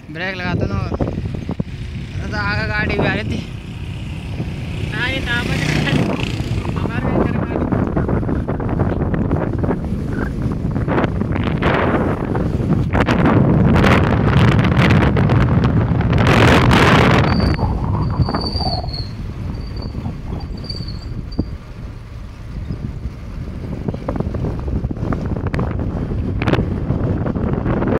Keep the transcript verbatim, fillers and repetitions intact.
Break लगाता ना और तो आगे गाड़ी भी आ रही थी। हाँ ये कहाँ पर